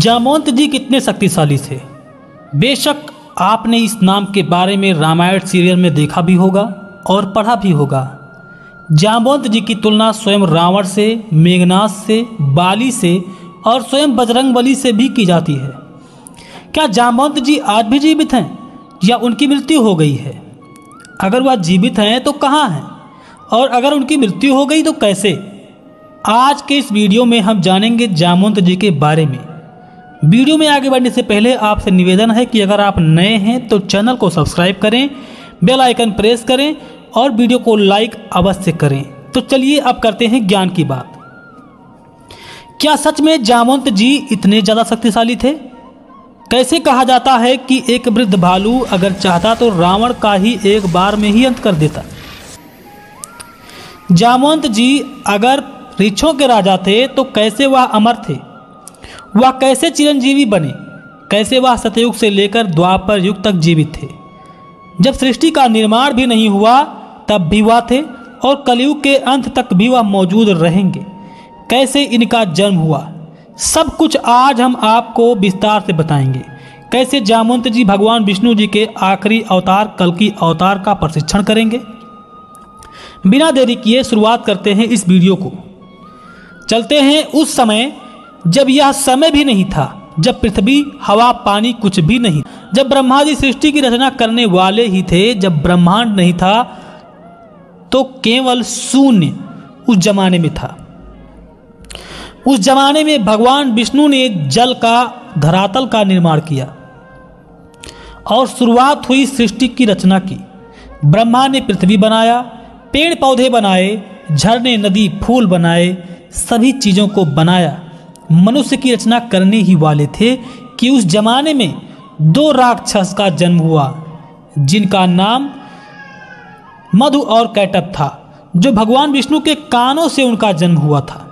जामवंत जी कितने शक्तिशाली थे। बेशक आपने इस नाम के बारे में रामायण सीरियल में देखा भी होगा और पढ़ा भी होगा। जामवंत जी की तुलना स्वयं रावण से, मेघनाद से, बाली से और स्वयं बजरंगबली से भी की जाती है। क्या जामवंत जी आज भी जीवित हैं या उनकी मृत्यु हो गई है? अगर वह जीवित हैं तो कहाँ हैं, और अगर उनकी मृत्यु हो गई तो कैसे? आज के इस वीडियो में हम जानेंगे जामवंत जी के बारे में। वीडियो में आगे बढ़ने से पहले आपसे निवेदन है कि अगर आप नए हैं तो चैनल को सब्सक्राइब करें, बेल आइकन प्रेस करें और वीडियो को लाइक अवश्य करें। तो चलिए अब करते हैं ज्ञान की बात। क्या सच में जामवंत जी इतने ज़्यादा शक्तिशाली थे? कैसे कहा जाता है कि एक वृद्ध भालू अगर चाहता तो रावण का ही एक बार में ही अंत कर देता। जामवंत जी अगर ऋक्षों के राजा थे तो कैसे वह अमर थे? वह कैसे चिरंजीवी बने? कैसे वह सतयुग से लेकर द्वापर युग तक जीवित थे? जब सृष्टि का निर्माण भी नहीं हुआ तब भी वह थे और कलयुग के अंत तक भी वह मौजूद रहेंगे। कैसे इनका जन्म हुआ, सब कुछ आज हम आपको विस्तार से बताएंगे। कैसे जामवंत जी भगवान विष्णु जी के आखिरी अवतार कल्कि अवतार का प्रशिक्षण करेंगे। बिना देरी किए शुरुआत करते हैं इस वीडियो को। चलते हैं उस समय जब यह समय भी नहीं था, जब पृथ्वी, हवा, पानी कुछ भी नहीं, जब ब्रह्मा जी सृष्टि की रचना करने वाले ही थे, जब ब्रह्मांड नहीं था तो केवल शून्य उस जमाने में था। उस जमाने में भगवान विष्णु ने जल का, धरातल का निर्माण किया और शुरुआत हुई सृष्टि की रचना की। ब्रह्मा ने पृथ्वी बनाया, पेड़ पौधे बनाए, झरने, नदी, फूल बनाए, सभी चीज़ों को बनाया। मनुष्य की रचना करने ही वाले थे कि उस जमाने में दो राक्षस का जन्म हुआ जिनका नाम मधु और कैटभ था, जो भगवान विष्णु के कानों से उनका जन्म हुआ था।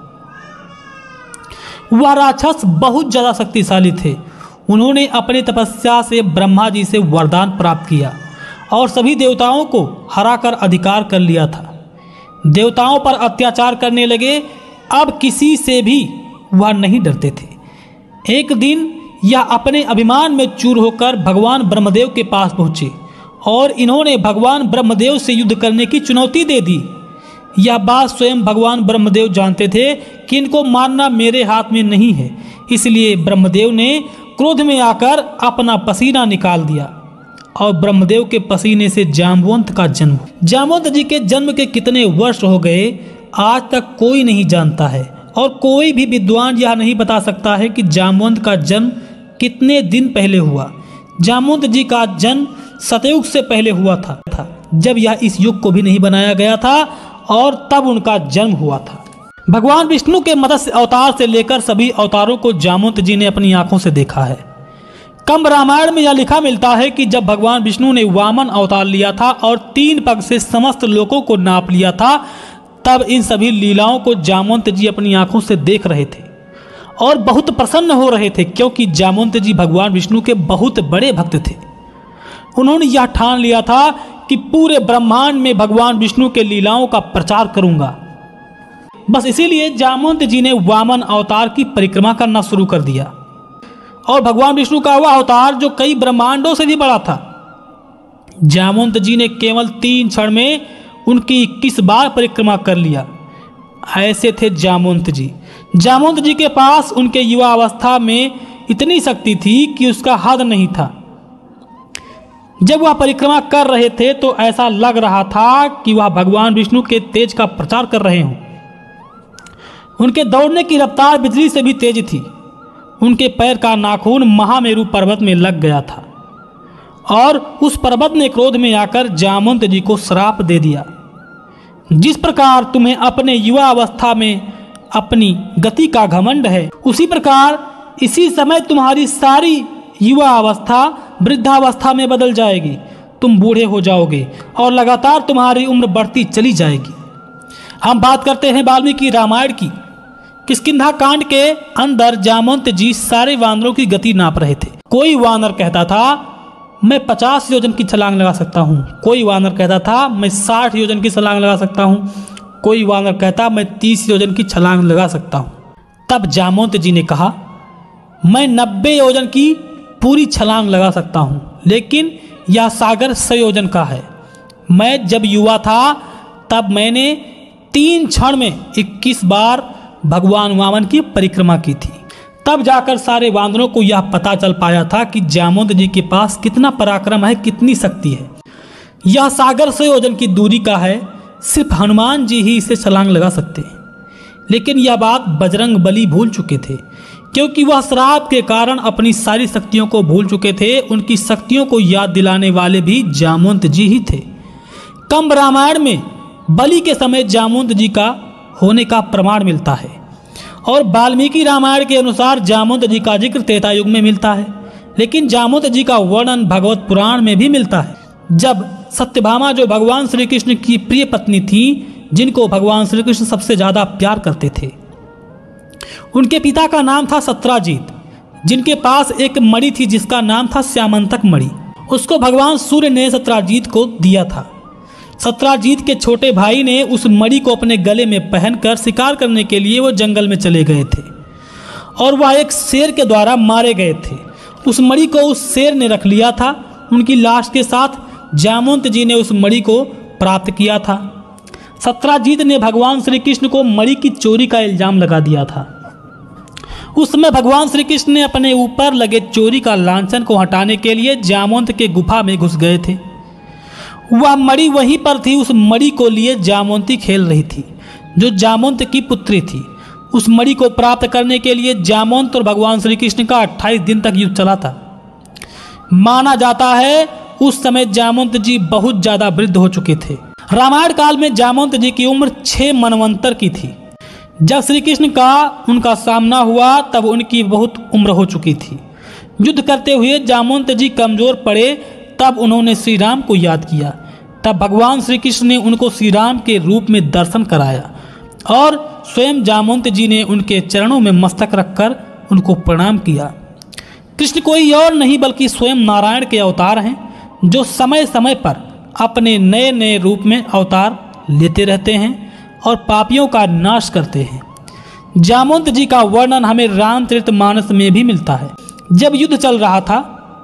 वह राक्षस बहुत ज़्यादा शक्तिशाली थे। उन्होंने अपनी तपस्या से ब्रह्मा जी से वरदान प्राप्त किया और सभी देवताओं को हराकर अधिकार कर लिया था। देवताओं पर अत्याचार करने लगे। अब किसी से भी वह नहीं डरते थे। एक दिन यह अपने अभिमान में चूर होकर भगवान ब्रह्मदेव के पास पहुँचे और इन्होंने भगवान ब्रह्मदेव से युद्ध करने की चुनौती दे दी। यह बात स्वयं भगवान ब्रह्मदेव जानते थे कि इनको मारना मेरे हाथ में नहीं है। इसलिए ब्रह्मदेव ने क्रोध में आकर अपना पसीना निकाल दिया और ब्रह्मदेव के पसीने से जामवंत का जन्म। जामवंत जी के जन्म के कितने वर्ष हो गए आज तक कोई नहीं जानता है और कोई भी विद्वान यह नहीं बता सकता है कि जामवंत का जन्म कितने दिन पहले हुआ। जामवंत जी का जन्म सतयुग से पहले हुआ था, जब यह इस युग को भी नहीं बनाया गया था और तब उनका जन्म हुआ था। भगवान विष्णु के मत्स्य अवतार से लेकर सभी अवतारों को जामवंत जी ने अपनी आंखों से देखा है। कंब रामायण में यह लिखा मिलता है कि जब भगवान विष्णु ने वामन अवतार लिया था और 3 पग से समस्त लोगों को नाप लिया था, तब इन सभी लीलाओं को जामवंत जी अपनी आंखों से देख रहे थे और बहुत प्रसन्न हो रहे थे, क्योंकि जामवंत जी भगवान विष्णु के बहुत बड़े भक्त थे। उन्होंने यह ठान लिया था कि पूरे ब्रह्मांड में भगवान विष्णु के लीलाओं का प्रचार करूंगा। बस इसीलिए जामवंत जी ने वामन अवतार की परिक्रमा करना शुरू कर दिया और भगवान विष्णु का वह अवतार जो कई ब्रह्मांडों से भी बड़ा था। जामवंत जी ने केवल 3 क्षण में उनकी 21 बार परिक्रमा कर लिया। ऐसे थे जामवंत जी। जामवंत जी के पास उनके युवा अवस्था में इतनी शक्ति थी कि उसका हद नहीं था। जब वह परिक्रमा कर रहे थे तो ऐसा लग रहा था कि वह भगवान विष्णु के तेज का प्रचार कर रहे हों। उनके दौड़ने की रफ्तार बिजली से भी तेज थी। उनके पैर का नाखून महामेरु पर्वत में लग गया था और उस पर्वत ने क्रोध में आकर जामवंत जी को श्राप दे दिया। जिस प्रकार तुम्हें अपने युवा अवस्था में अपनी गति का घमंड है, उसी प्रकार इसी समय तुम्हारी सारी युवा अवस्था वृद्धावस्था में बदल जाएगी। तुम बूढ़े हो जाओगे और लगातार तुम्हारी उम्र बढ़ती चली जाएगी। हम बात करते हैं वाल्मीकि रामायण की। किष्किंधा कांड के अंदर जामवंत जी सारे वानरों की गति नाप रहे थे। कोई वानर कहता था मैं 50 योजन की छलांग लगा सकता हूँ, कोई वानर कहता था मैं 60 योजन की छलांग लगा सकता हूँ, कोई वानर कहता मैं 30 योजन की छलांग लगा सकता हूँ। तब जामवंत जी ने कहा मैं 90 योजन की पूरी छलांग लगा सकता हूँ, लेकिन यह सागर 100 योजन का है। मैं जब युवा था तब मैंने 3 क्षण में 21 बार भगवान वामन की परिक्रमा की थी। तब जाकर सारे वानरों को यह पता चल पाया था कि जामवंत जी के पास कितना पराक्रम है, कितनी शक्ति है। यह सागर 100 योजन की दूरी का है, सिर्फ हनुमान जी ही इसे छलांग लगा सकते हैं। लेकिन यह बात बजरंग बली भूल चुके थे, क्योंकि वह श्राप के कारण अपनी सारी शक्तियों को भूल चुके थे। उनकी शक्तियों को याद दिलाने वाले भी जामवंत जी ही थे। कंब रामायण में बलि के समय जामवंत जी का होने का प्रमाण मिलता है, और वाल्मीकि रामायण के अनुसार जामवंत जी का जिक्र त्रेता युग में मिलता है। लेकिन जामवंत जी का वर्णन भगवत पुराण में भी मिलता है, जब सत्यभामा, जो भगवान श्री कृष्ण की प्रिय पत्नी थी, जिनको भगवान श्री कृष्ण सबसे ज़्यादा प्यार करते थे, उनके पिता का नाम था सत्राजीत, जिनके पास एक मणि थी जिसका नाम था श्यामंतक मणि। उसको भगवान सूर्य ने सत्राजीत को दिया था। सत्राजीत के छोटे भाई ने उस मणि को अपने गले में पहनकर शिकार करने के लिए वो जंगल में चले गए थे, और वह एक शेर के द्वारा मारे गए थे। उस मणि को उस शेर ने रख लिया था। उनकी लाश के साथ जामवंत जी ने उस मणि को प्राप्त किया था। सत्राजीत ने भगवान श्री कृष्ण को मणि की चोरी का इल्जाम लगा दिया था। उस समय भगवान श्री कृष्ण ने अपने ऊपर लगे चोरी का लांछन को हटाने के लिए जामवंत के गुफा में घुस गए थे। वह मणि वहीं पर थी। उस मणि को लिए जामवंती खेल रही थी, जो जामवंत की पुत्री थी। उस मणि को प्राप्त करने के लिए जामवंत और भगवान श्री कृष्ण का 28 दिन तक युद्ध चला था। माना जाता है उस समय जामवंत जी बहुत ज़्यादा वृद्ध हो चुके थे। रामायण काल में जामवंत जी की उम्र 6 मनवंतर की थी। जब श्री कृष्ण का उनका सामना हुआ तब उनकी बहुत उम्र हो चुकी थी। युद्ध करते हुए जामवंत जी कमजोर पड़े, तब उन्होंने श्री राम को याद किया। तब भगवान श्री कृष्ण ने उनको श्री राम के रूप में दर्शन कराया, और स्वयं जामवंत जी ने उनके चरणों में मस्तक रखकर उनको प्रणाम किया। कृष्ण कोई और नहीं बल्कि स्वयं नारायण के अवतार हैं, जो समय समय पर अपने नए नए रूप में अवतार लेते रहते हैं और पापियों का नाश करते हैं। जामवंत जी का वर्णन हमें रामचरितमानस में भी मिलता है। जब युद्ध चल रहा था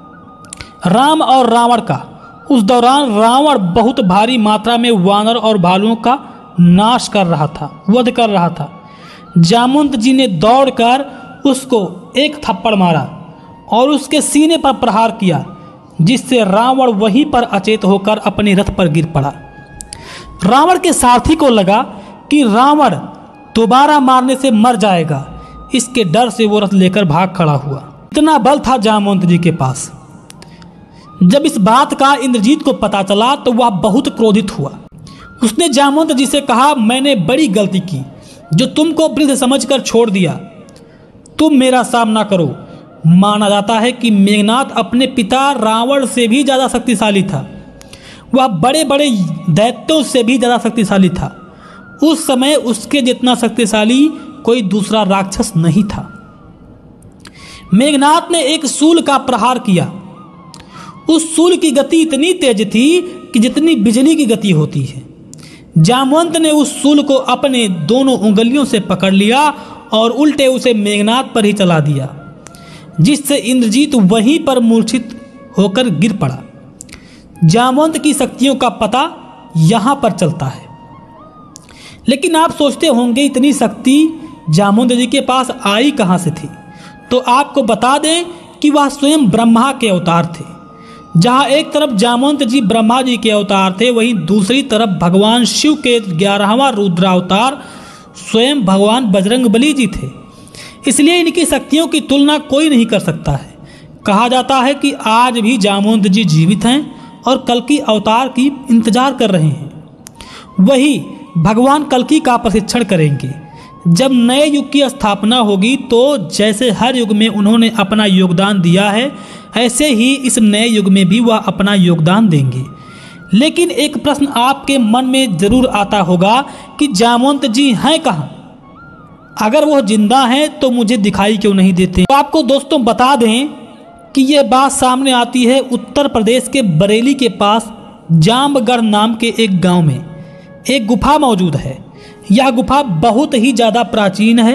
राम और रावण का, उस दौरान रावण बहुत भारी मात्रा में वानर और भालुओं का नाश कर रहा था, वध कर रहा था। जामवंत जी ने दौड़कर उसको एक थप्पड़ मारा और उसके सीने पर प्रहार किया, जिससे रावण वहीं पर अचेत होकर अपने रथ पर गिर पड़ा। रावण के सारथी को लगा कि रावण दोबारा मारने से मर जाएगा। इसके डर से वो रथ लेकर भाग खड़ा हुआ। इतना बल था जामवंत जी के पास। जब इस बात का इंद्रजीत को पता चला तो वह बहुत क्रोधित हुआ। उसने जामवंत जी से कहा, मैंने बड़ी गलती की जो तुमको वृद्ध समझकर छोड़ दिया। तुम मेरा सामना करो। माना जाता है कि मेघनाद अपने पिता रावण से भी ज़्यादा शक्तिशाली था। वह बड़े बड़े दैत्यों से भी ज़्यादा शक्तिशाली था। उस समय उसके जितना शक्तिशाली कोई दूसरा राक्षस नहीं था। मेघनाद ने एक शूल का प्रहार किया। उस शूल की गति इतनी तेज थी कि जितनी बिजली की गति होती है। जामवंत ने उस शूल को अपने दोनों उंगलियों से पकड़ लिया और उल्टे उसे मेघनाद पर ही चला दिया, जिससे इंद्रजीत वहीं पर मूर्छित होकर गिर पड़ा। जामवंत की शक्तियों का पता यहाँ पर चलता है। लेकिन आप सोचते होंगे इतनी शक्ति जामवंत जी के पास आई कहाँ से थी? तो आपको बता दें कि वह स्वयं ब्रह्मा के अवतार थे। जहाँ एक तरफ जामवंत जी ब्रह्मा जी के अवतार थे, वहीं दूसरी तरफ भगवान शिव के 11वां रुद्रावतार स्वयं भगवान बजरंग बली जी थे। इसलिए इनकी शक्तियों की तुलना कोई नहीं कर सकता है। कहा जाता है कि आज भी जामवंत जी जीवित हैं और कल्कि अवतार की इंतजार कर रहे हैं। वही भगवान कल्कि का प्रशिक्षण करेंगे। जब नए युग की स्थापना होगी तो जैसे हर युग में उन्होंने अपना योगदान दिया है, ऐसे ही इस नए युग में भी वह अपना योगदान देंगे। लेकिन एक प्रश्न आपके मन में जरूर आता होगा कि जामवंत जी हैं कहाँ? अगर वो जिंदा हैं तो मुझे दिखाई क्यों नहीं देते? तो आपको दोस्तों बता दें कि ये बात सामने आती है उत्तर प्रदेश के बरेली के पास जामगढ़ नाम के एक गांव में एक गुफा मौजूद है। यह गुफा बहुत ही ज़्यादा प्राचीन है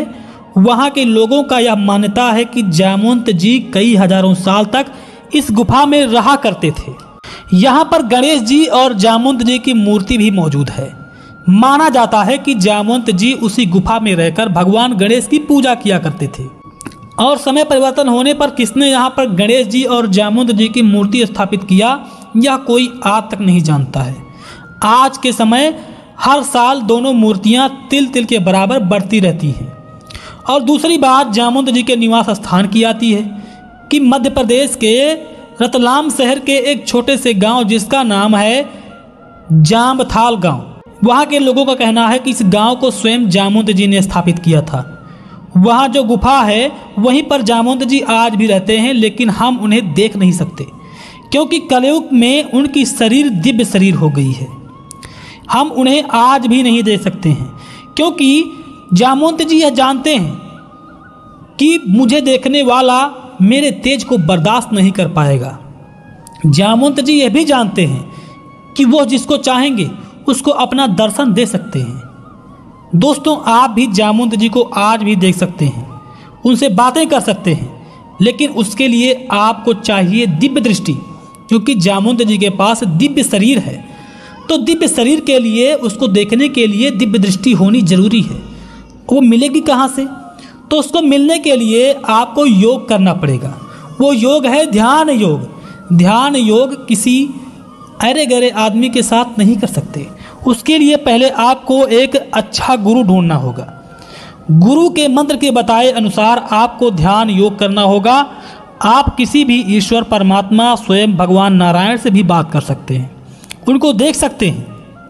वहाँ के लोगों का यह मान्यता है कि जामवंत जी कई हजारों साल तक इस गुफा में रहा करते थे। यहाँ पर गणेश जी और जामवंत जी की मूर्ति भी मौजूद है। माना जाता है कि जामवंत जी उसी गुफा में रहकर भगवान गणेश की पूजा किया करते थे और समय परिवर्तन होने पर किसने यहाँ पर गणेश जी और जामवंत जी की मूर्ति स्थापित किया, यह कोई आज तक नहीं जानता है। आज के समय हर साल दोनों मूर्तियाँ तिल तिल के बराबर बढ़ती रहती हैं। और दूसरी बात जामवंत जी के निवास स्थान की आती है कि मध्य प्रदेश के रतलाम शहर के एक छोटे से गांव जिसका नाम है जामथाल गांव, वहाँ के लोगों का कहना है कि इस गांव को स्वयं जामवंत जी ने स्थापित किया था। वहाँ जो गुफा है वहीं पर जामवंत जी आज भी रहते हैं, लेकिन हम उन्हें देख नहीं सकते क्योंकि कलयुग में उनकी शरीर दिव्य शरीर हो गई है। हम उन्हें आज भी नहीं देख सकते हैं क्योंकि जामवंत जी यह जानते हैं कि मुझे देखने वाला मेरे तेज को बर्दाश्त नहीं कर पाएगा। जामवंत जी यह भी जानते हैं कि वो जिसको चाहेंगे उसको अपना दर्शन दे सकते हैं। दोस्तों, आप भी जामवंत जी को आज भी देख सकते हैं, उनसे बातें कर सकते हैं, लेकिन उसके लिए आपको चाहिए दिव्य दृष्टि, क्योंकि जामवंत जी के पास दिव्य शरीर है। तो दिव्य शरीर के लिए उसको देखने के लिए दिव्य दृष्टि होनी जरूरी है। वो मिलेगी कहाँ से? तो उसको मिलने के लिए आपको योग करना पड़ेगा। वो योग है ध्यान योग। ध्यान योग किसी अरे गरे आदमी के साथ नहीं कर सकते। उसके लिए पहले आपको एक अच्छा गुरु ढूंढना होगा। गुरु के मंत्र के बताए अनुसार आपको ध्यान योग करना होगा। आप किसी भी ईश्वर परमात्मा स्वयं भगवान नारायण से भी बात कर सकते हैं, उनको देख सकते हैं।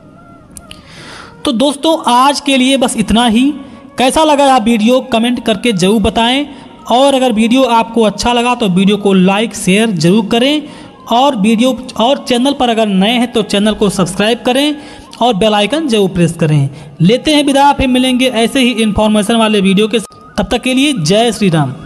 तो दोस्तों, आज के लिए बस इतना ही। कैसा लगा यह वीडियो कमेंट करके जरूर बताएं, और अगर वीडियो आपको अच्छा लगा तो वीडियो को लाइक शेयर जरूर करें, और चैनल पर अगर नए हैं तो चैनल को सब्सक्राइब करें और बेल आइकन जरूर प्रेस करें। लेते हैं विदा, फिर मिलेंगे ऐसे ही इन्फॉर्मेशन वाले वीडियो के। तब तक के लिए जय श्री राम।